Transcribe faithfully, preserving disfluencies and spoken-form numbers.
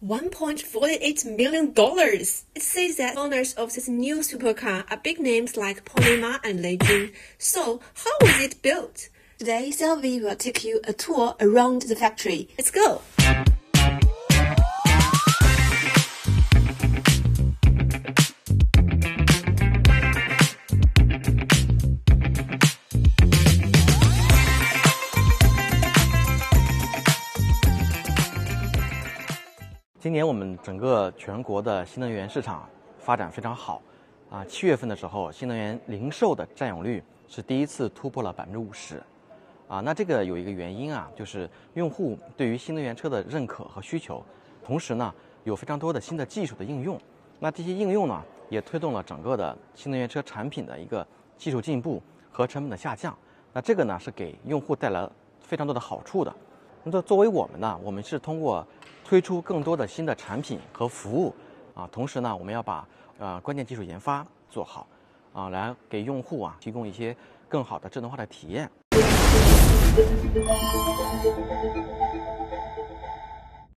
one point four eight million dollars. It says that owners of this new supercar are big names like Pony Ma and Lei Jun. So, how was it built? Today, Sylvie will take you a tour around the factory. Let's go! 今年我们整个全国的新能源市场发展非常好，啊，七月份的时候，新能源零售的占有率是第一次突破了百分之五十，啊，那这个有一个原因啊，就是用户对于新能源车的认可和需求，同时呢，有非常多的新的技术的应用，那这些应用呢，也推动了整个的新能源车产品的一个技术进步和成本的下降，那这个呢是给用户带来非常多的好处的。那作作为我们呢，我们是通过推出更多的新的产品和服务，啊，同时呢，我们要把呃关键技术研发做好，啊，来给用户啊提供一些更好的智能化的体验。